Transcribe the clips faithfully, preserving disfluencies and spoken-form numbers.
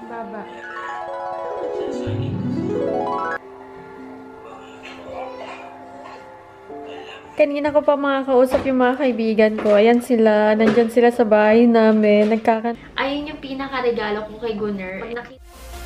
Baba. Kanina ko pa makakausap yung mga kaibigan ko. Ayan sila. Nandyan sila sa bahay namin. Nagkakan... Ayun yung pinaka-regalo ko kay Gunner. Pag nakita...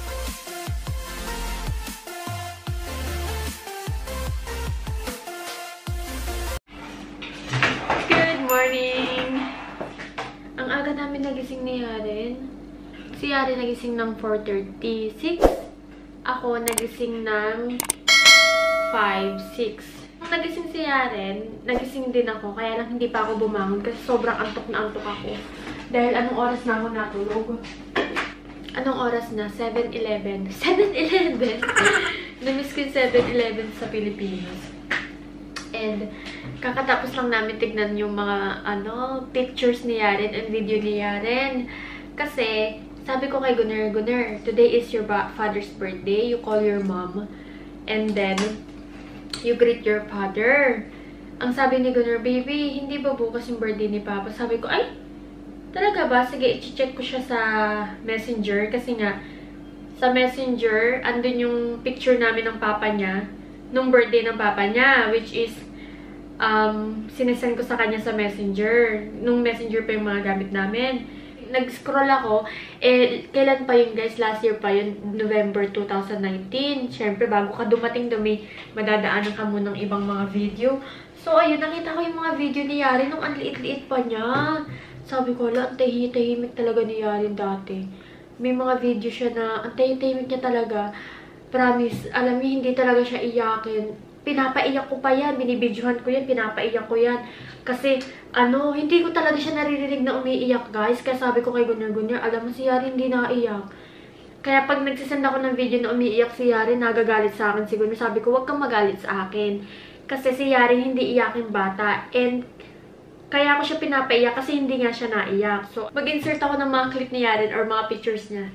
Good morning! Ang aga namin nagising ni Yaren. Si Yaren nagising ng four thirty-six. Ako nagising ng five, six. Nung nagising si Yaren, nagising din ako. Kaya lang hindi pa ako bumangon kasi sobrang antok na antok ako. Dahil anong oras na ako natulog? Anong oras na? seven eleven. seven eleven! Namiss ko yung seven eleven sa Pilipinas. And kakatapos lang namin tignan yung mga ano pictures ni Yaren and video ni Yaren. Kasi sabi ko kay Gunner, Gunner, today is your father's birthday. You call your mom. And then, you greet your father. Ang sabi ni Gunner, baby, hindi ba bukas yung birthday ni Papa? Sabi ko, ay, talaga ba? Sige, i-check ko siya sa Messenger. Kasi nga, sa Messenger, andun yung picture namin ng Papa niya. Nung birthday ng Papa niya. Which is, um, sinesend ko sa kanya sa Messenger. Nung Messenger pa yung mga gamit namin. Nag-scroll ako, eh, kailan pa yun guys? Last year pa yun, November two thousand nineteen. Siyempre, bago ka dumating dumi, madadaanan ka mo ng ibang mga video. So, ayun, nakita ko yung mga video ni Yaren nung ang liit-liit pa niya. Sabi ko, ala, ang tahimik talaga ni Yaren dati. May mga video siya na, ang tahimik niya talaga. Promise, alam niyo, hindi talaga siya iyakin. Pinapaiyak ko pa yan, binibidyohan ko yan, pinapaiyak ko yan. Kasi, ano, hindi ko talaga siya naririnig na umiiyak, guys. Kaya sabi ko kay Gunner, Gunner, alam mo si Yaren hindi naiyak. Kaya pag nagsisend ako ng video na umiiyak si Yaren, nagagalit sa akin si Gunner. Sabi ko, huwag kang magalit sa akin. Kasi si Yaren hindi iyakin bata. And, kaya ako siya pinapaiyak kasi hindi nga siya naiyak. So, mag-insert ako ng mga clip ni Yaren or mga pictures niya.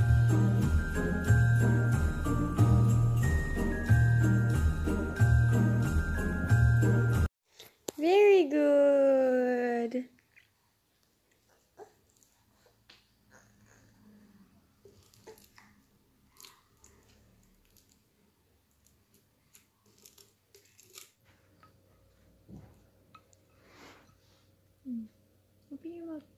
Very good. Hmm. Open your mouth.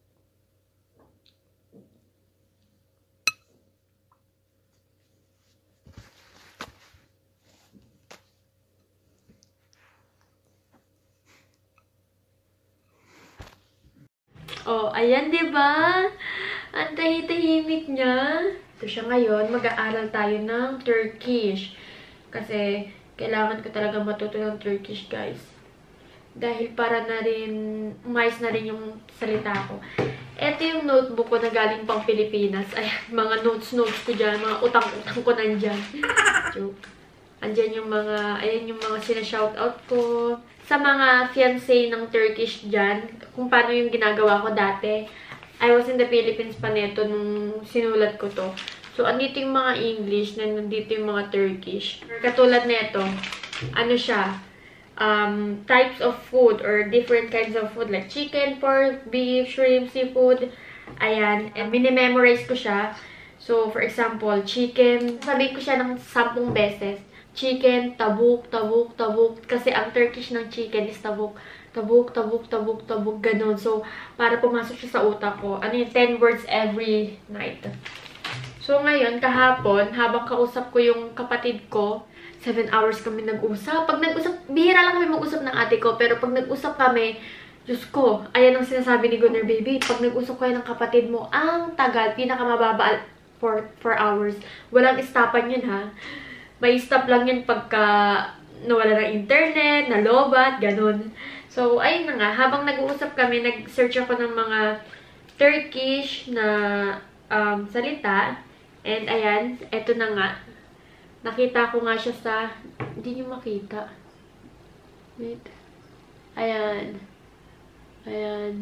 Oh, ayan, diba? Ang tahitahimik niya. Ito siya ngayon. Mag-aaral tayo ng Turkish. Kasi, kailangan ko talaga matuto ng Turkish, guys. Dahil para na rin, umayos na rin yung salita ko. Ito yung notebook ko na galing pang Pilipinas. Ayan, mga notes-notes ko dyan. Mga utang-utang ko nandyan. Joke. Andyan yung mga, ayan yung mga sinashoutout ko. Sa mga fiancé ng Turkish dyan, kung paano yung ginagawa ko dati. I was in the Philippines pa neto nung sinulat ko to. So, andito yung mga English, na nandito yung mga Turkish. Katulad neto, ano siya, um, types of food or different kinds of food like chicken, pork, beef, shrimp, seafood. Ayan, and minimemorize ko siya. So, for example, chicken, sabi ko siya ng sampung beses. Chicken, tabuk, tabuk, tabuk. Kasi ang Turkish ng chicken is tabuk. Tabuk, tabuk, tabuk, tabuk. Ganon. So, para pumasok siya sa utak ko. Ano yung ten words every night. So, ngayon, kahapon, habang kausap ko yung kapatid ko, seven hours kami nag-usap. Pag nag-usap, bihira lang kami mag-usap ng ate ko. Pero pag nag-usap kami, Diyos ko, ayan ang sinasabi ni Gunner, baby. Pag nag-usap kayo ng kapatid mo, ang tagal, pinakamababa for four hours. Walang istapan yun, ha? May stop lang yan pagka nawala ng internet, nalobat, ganun. So, ayun na nga. Habang nag-uusap kami, nag-search ako ng mga Turkish na um, salita. And ayan, eto na nga. Nakita ko nga siya sa... Hindi nyo makita. Wait. Ayan. Ayan.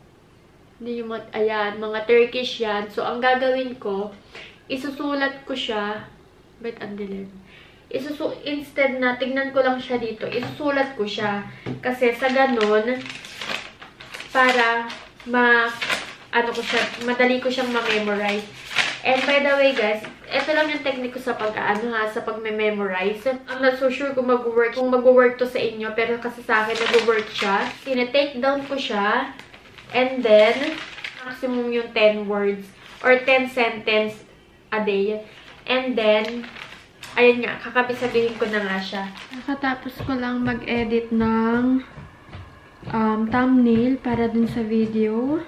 Hindi nyo mak... Ayan, mga Turkish yan. So, ang gagawin ko, isusulat ko siya... Ba't ang dilim? Isusu instead na, tignan ko lang siya dito, isusulat ko siya. Kasi sa ganon, para ma, ano ko siya, madali ko siyang ma-memorize. And by the way guys, ito lang yung technique ko sa pag-ano ha, sa pag-memorize. I'm not so sure kung mag-work, kung mag-work to sa inyo, pero kasi sa akin nag-work siya. Tina-take down ko siya, and then, maximum yung ten words, or ten sentence a day. And then, ayun nga, kakabisabihin ko na nga siya. Nakatapos ko lang mag-edit ng um, thumbnail para dun sa video.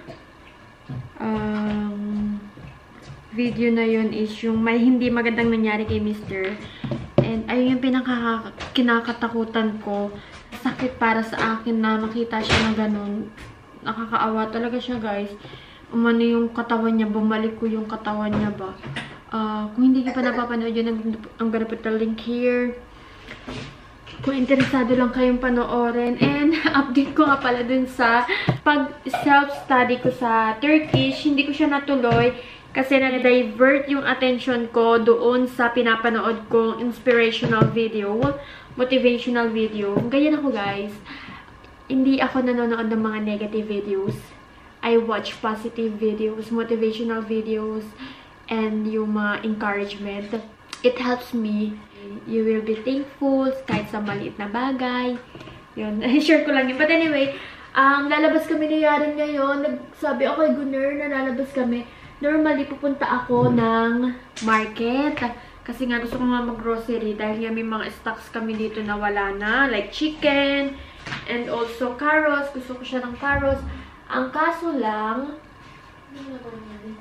Um, video na yun is yung may hindi magandang nangyari kay mister. And ayun yung pinaka kinakatakutan ko. Sakit para sa akin na makita siya na ganun. Nakakaawa talaga siya guys. Umano yung katawan niya, bumalik ko yung katawan niya ba. Uh, kung hindi ka pa napapanood yun, I'm, I'm gonna put the link here. Kung interesado lang kayong panoorin. And update ko nga pala dun sa pag self-study ko sa Turkish. Hindi ko siya natuloy kasi na-divert yung attention ko doon sa pinapanood kong inspirational video, motivational video. Ganyan ako guys. Hindi ako nanonood ng mga negative videos. I watch positive videos, motivational videos, and yung mga encouragement. It helps me. You will be thankful kahit sa maliit na bagay. Yun. Share ko lang yun. But anyway, um, lalabas kami ni Yaren ngayon. Nagsabi ako kay Gunner na lalabas kami. Normally, pupunta ako ng market. Kasi nga gusto ko nga mag-grocery dahil nga may mga stocks kami dito na wala na. Like chicken and also carrots. Gusto ko siya ng carrots. Ang kaso lang... Ano na ba yan?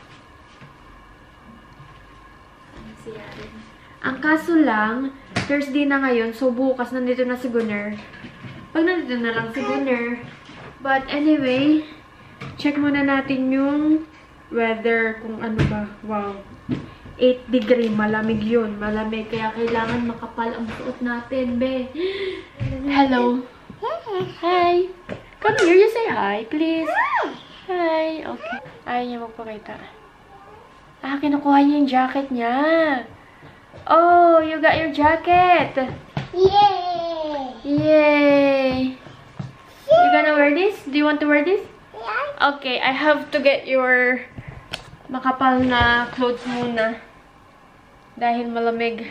Si Yaren. Ang kaso lang, Thursday na ngayon, so bukas nandito na si Gunner. Pag nandito na lang si Gunner. But anyway, check muna natin yung weather, kung ano ba. Wow. eight degree, malamig yun. Malamig, kaya kailangan makapal ang suot natin, be. Hello. Hi. Come here, you say hi, please. Hi. Okay. Ayaw niya magpakita. Ah, kinukuha niya yung jacket niya. Oh, you got your jacket. Yay! Yay! You gonna wear this? Do you want to wear this? Yeah. Okay, I have to get your makapal na clothes muna. Dahil malamig.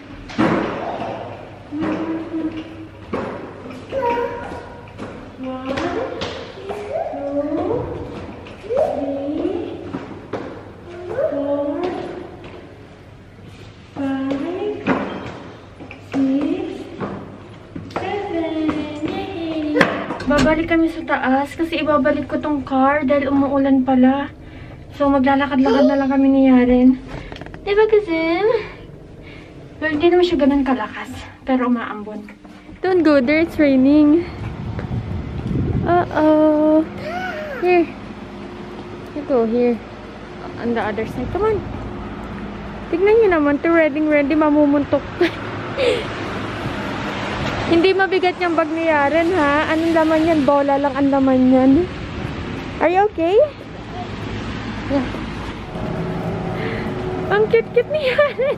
One, two, three, four, five, six, seven. Yay! Babalik kami sa taas kasi ibabalik ko tong car dahil umuulan pala. So, maglalakad-lakad na lang kami ni Yaren. Diba kasi? Well, hindi naman siya ganun kalakas. Pero umaambon. Don't go there, it's raining. Uh-oh. Here. You go here. On the other side. Come on. Tignan niyo naman. To ready-ready, mamumuntok. Hindi mabigat yung bag ni Yaren, ha? Anong laman yan? Bola lang ang laman yan. Are you okay? Yeah. Ang cute-cute ni Yaren.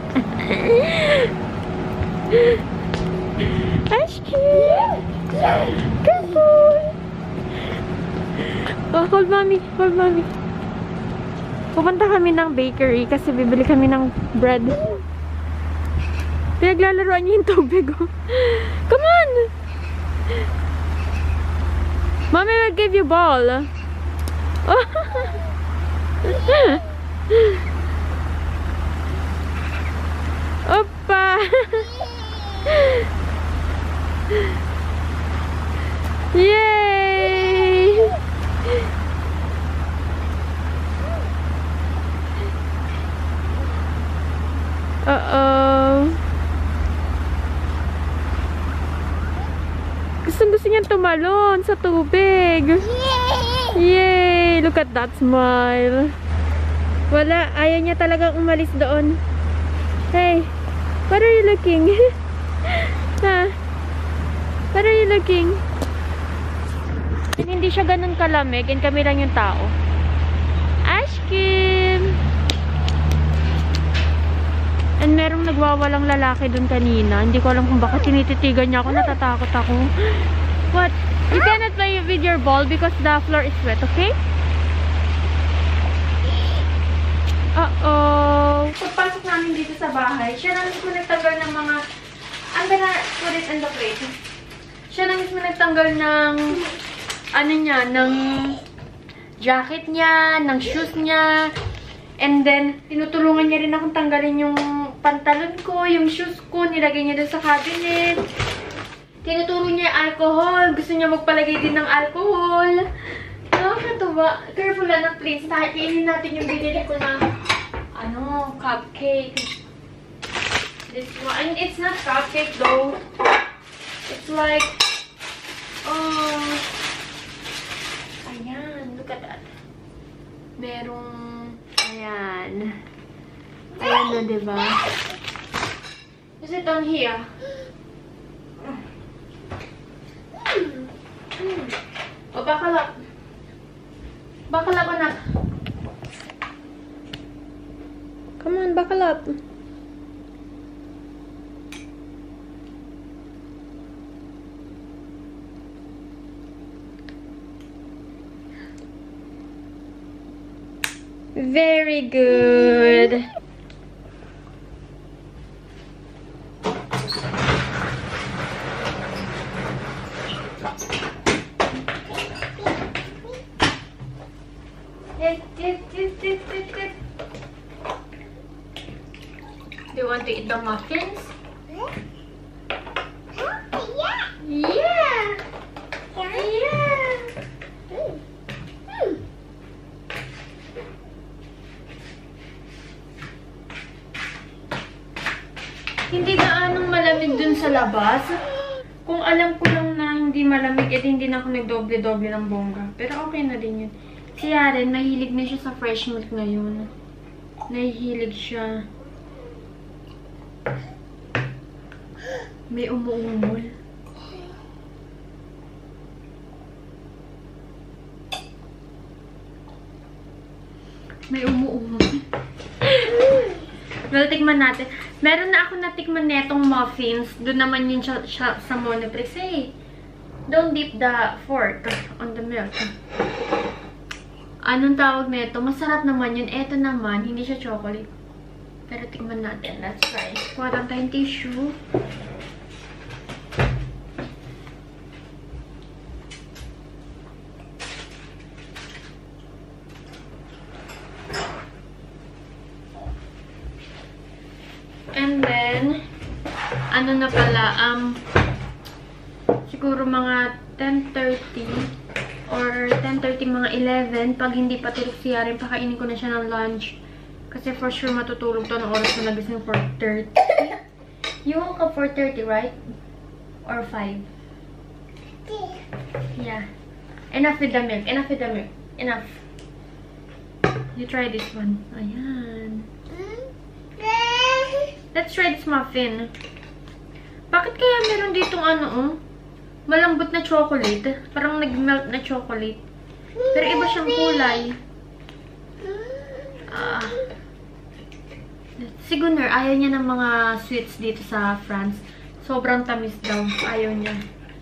Ashki! Careful! Oh, hold mommy. Hold mommy. Pupunta kami ng bakery kasi bibili kami ng bread. Pinaglalaroan niya yung tubig. Oh. Come on! Mommy will give you ball. Oh. Opa! Yay! Uh-oh. Gustong-gusto niyang tumalon sa tubig. Yay! Yay! Look at that smile. Wala. Ayaw niya talagang umalis doon. Hey! What are you looking? Ha? What are you looking? And hindi siya ganun kalamig and kami lang yung tao. Ashkim! And merong nagwawalang lalaki dun kanina. Hindi ko alam kung bakit tinititigan niya ako. Natatakot ako. What? You cannot play with your ball because the floor is wet, okay? Uh-oh. dito sa bahay. Siya na mismo nagtanggal ng mga... I'm gonna put it in the plate. Siya na mismo nagtanggal ng... Ano niya, ng... jacket niya, ng shoes niya. And then, tinutulungan niya rin akong tanggalin yung pantalon ko, yung shoes ko, nilagay niya dun sa cabinet. Tinuturo niya yung alcohol. Gusto niya magpalagay din ng alcohol. Nakakatuwa. Careful lang na please. Nakikainin natin yung binili ko na ano, cupcake. This one. And it's not cupcake though. It's like, oh, ayan. Look at that. Merong, ayan. Ayan na, diba? Is it on here? O, bakalap. Bakalap, anak. Come on, bakalap. Very good. Yes, yes, yes, yes, yes, yes. Do you want to eat the muffins? Yeah. Yeah. Yeah. Hindi gaanong malamig dun sa labas. Kung alam ko lang na hindi malamig, eh hindi na ako nagdoble-doble ng bongga. Pero okay na din yun. Si Yaren, nahilig na siya sa fresh milk ngayon. Nahihilig siya. May umuumol. May umuumol. Well, tikman natin. Meron na ako natikman netong muffins. Doon naman yun siya, siya sa Monoprix. Hey, don't dip the fork on the milk. Anong tawag nito? Masarap naman yun. Eto naman, hindi siya chocolate. Pero tikman natin. Let's try. Kuha lang tayong tissue. And then, ano na pala, um, siguro mga ten thirty or ten thirty, mga eleven, pag hindi pa tulog si Yaren, pakainin ko na siya ng lunch. Kasi for sure matutulog to ng oras na nagising four thirty. You woke up four thirty, right? Or five? Yeah. Enough with the milk. Enough with the milk. Enough. You try this one. Ayan. Let's try this muffin. Bakit kaya meron ditong ano, oh? Malambot na chocolate. Parang nag-melt na chocolate. Pero iba siyang kulay. Ah. Si Gunnar, ayaw niya ng mga sweets dito sa France. Sobrang tamis daw. Ayaw niya.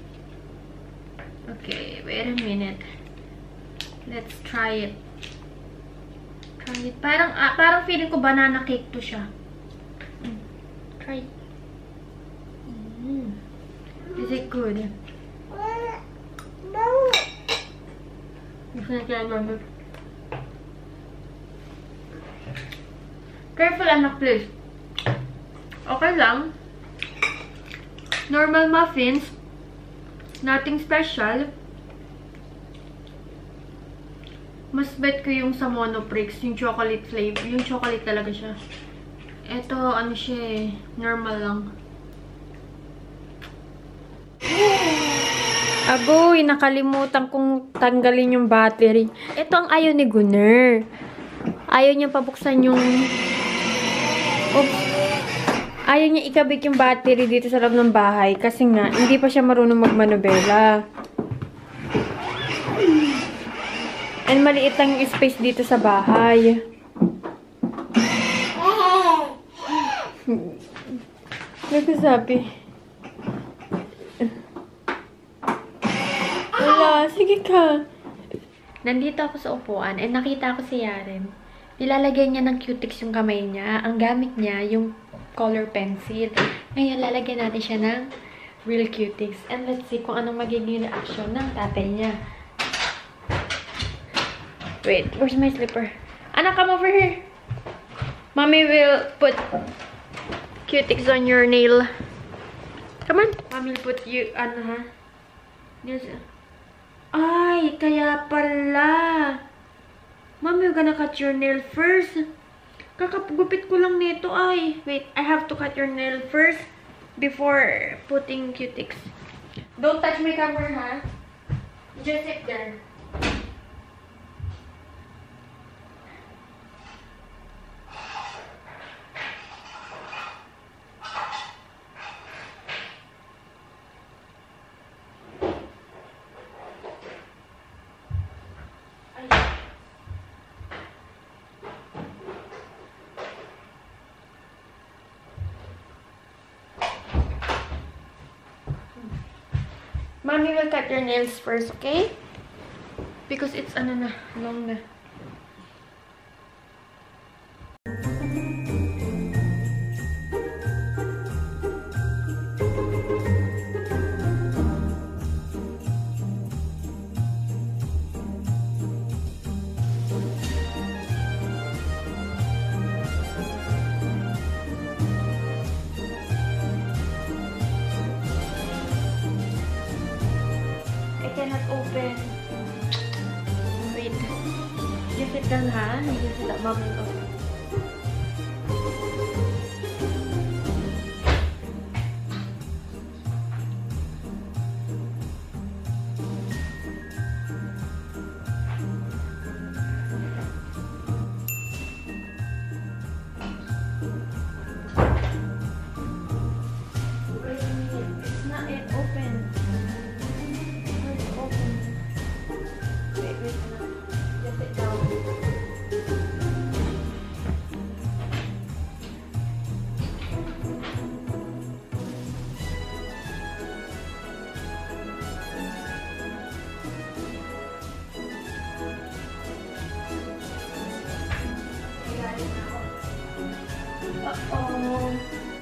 Okay, wait a minute. Let's try it. Try it. Parang, ah, parang feeling ko banana cake to siya. Try. Mm. Is it good? Careful, anak, please. Okay lang. Normal muffins. Nothing special. Mas bet ko yung sa Monoprix, yung chocolate flavor. Yung chocolate talaga siya. Ito, ano siya eh, normal lang. Agoy, nakalimutan kong tanggalin yung battery. Ito ang ayaw ni Gunnar. Ayaw niya pabuksan yung... Oops. Ayaw niya ikabit yung battery dito sa loob ng bahay. Kasi nga, hindi pa siya marunong magmanobela. And maliit lang yung space dito sa bahay. Nagsasabi. Wala, sige ka. Nandito ako sa upuan and nakita ko si Yaren. nilalagay niya ng cutics yung kamay niya. Ang gamit niya, yung color pencil. Ngayon, lalagyan natin siya ng real cutics. And let's see kung anong magiging reaction ng tatay niya. Wait, where's my slipper? Anak, come over here. Mommy will put cutics on your nail. Come on. Mommy will put you, ano ha? Nails. Ay, kaya pala. Mommy, you're gonna cut your nail first. Kakapagupit ko lang nito ay. Wait, I have to cut your nail first before putting cutics. Don't touch my camera, ha? Just sit there. Mommy will cut your nails first, okay? Because it's ano na, long na. Cannot open. Wait. Just sit down, ha? Just sit down. Mom will open. Wait a minute. It's not yet open. Wait, wait, just sit down. Uh-oh.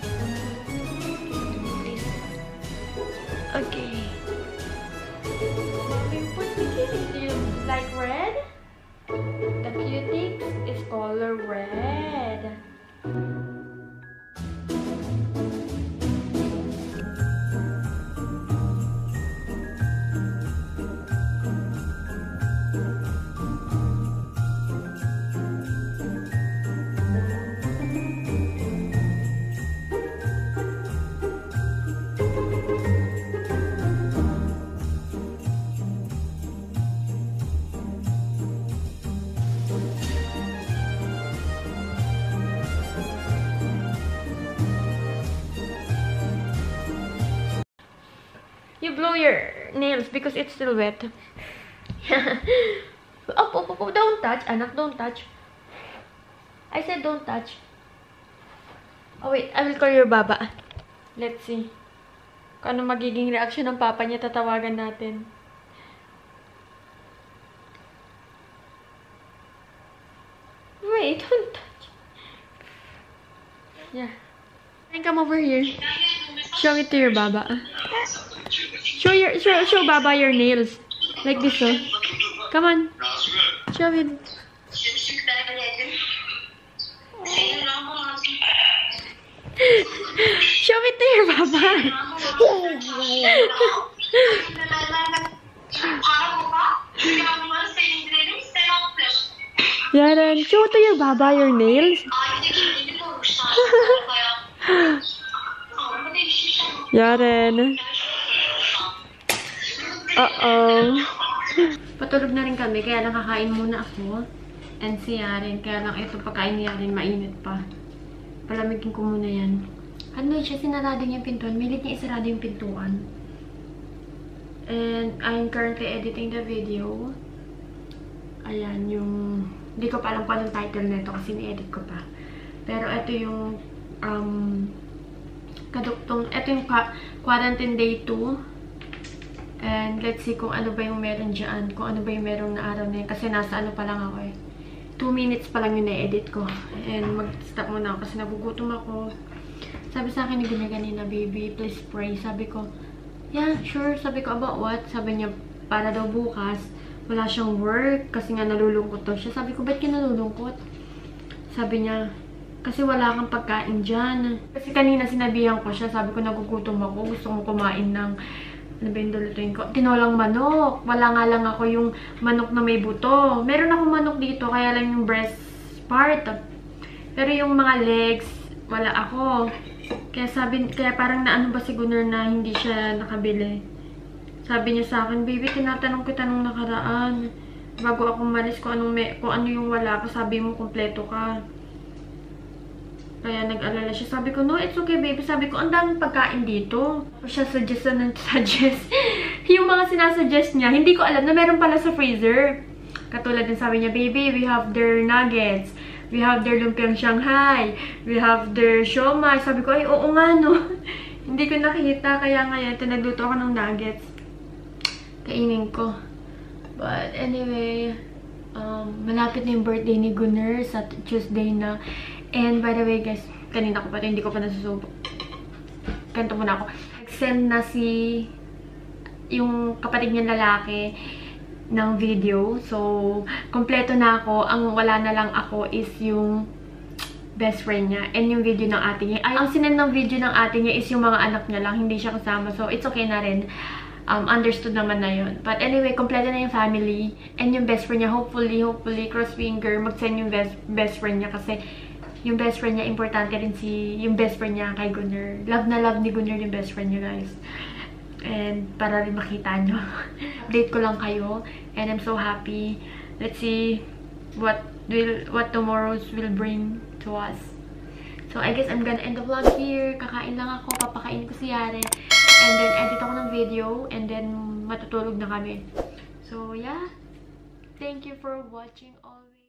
Okay. Mommy, put the cutics. Do you like red? The cutics is color red. You blow your nails because it's still wet. Oh, oh, oh, oh, don't touch, anak, don't touch. I said don't touch. Oh, wait, I will call your baba. Let's see. Kung ano magiging reaction ng papa niya, tatawagan natin. Wait, don't touch. Yeah. Come over here. Show it to your baba. Show your show show Baba your nails. Like this, oh. Come on. Show it. Show it to your Baba. Yaren, show to your Baba your nails. Yaren. Uh-oh. Patulog na rin kami, kaya lang kakain muna ako. And si Yaren, kaya lang ito pagkain ni Yaren, mainit pa. Palamigin ko muna yan. Ano siya, sinarado niya yung pintuan. Milit niya isarado yung pintuan. And I'm currently editing the video. Ayan, yung... Hindi ko pa alam kung anong title nito kasi ni-edit ko pa. Pero ito yung... Um... Kaduktong... Ito yung quarantine day two. And let's see kung ano ba yung meron dyan. Kung ano ba yung meron na araw na yun. Kasi nasa ano pa lang ako eh. two minutes pa lang yung na-edit ko. And mag-stop muna ako kasi nagugutom ako. Sabi sa akin ni Gunner kanina, baby, please pray. Sabi ko, yeah, sure. Sabi ko, about what? Sabi niya, para daw bukas, wala siyang work kasi nga nalulungkot daw siya. Sabi ko, ba't ka nalulungkot? Sabi niya, kasi wala kang pagkain dyan. Kasi kanina sinabihan ko siya, sabi ko, nagugutom ako. Gusto kong kumain ng, ano ba yung dulutuin ko? Tinolang manok. Wala nga lang ako yung manok na may buto. Meron akong manok dito, kaya lang yung breast part. Pero yung mga legs, wala ako. Kaya sabi, kaya parang naano ba si Gunner na hindi siya nakabili. Sabi niya sa akin, baby, tinatanong kita nung nakaraan. Bago ako malis kung, anong may, kung ano yung wala ko, sabi mo, kompleto ka. Kaya nag-alala siya. Sabi ko, no, it's okay, baby. Sabi ko, ang daming pagkain dito. Siya suggest na suggest. Yung mga sinasuggest niya, hindi ko alam na meron pala sa freezer. Katulad din sabi niya, baby, we have their nuggets. We have their lumpiang Shanghai. We have their siomai. Sabi ko, ay, oo nga, no. Hindi ko nakita. Kaya ngayon, tinagluto ako ng nuggets. Kainin ko. But anyway, um, malapit na yung birthday ni Gunner sa Tuesday na. And by the way, guys, kanina ko pa ito, hindi ko pa nasusubok. Ganito muna ako. Nag-send na si yung kapatid niya lalaki ng video. So, kompleto na ako. Ang wala na lang ako is yung best friend niya and yung video ng ate niya. Ay, ang sinend ng video ng ate niya is yung mga anak niya lang. Hindi siya kasama. So, it's okay na rin. Um, understood naman na yun. But anyway, kompleto na yung family. And yung best friend niya, hopefully, hopefully, cross finger, mag-send yung best, best friend niya. Kasi, yung best friend niya, importante rin si, yung best friend niya kay Gunner. Love na love ni Gunner yung best friend niya, guys. And, para rin makita nyo. Update ko lang kayo. And I'm so happy. Let's see what will, what tomorrow's will bring to us. So, I guess I'm gonna end the vlog here. Kakain lang ako. Papakain ko si Yare. And then, edit ako ng video. And then, matutulog na kami. So, yeah. Thank you for watching always.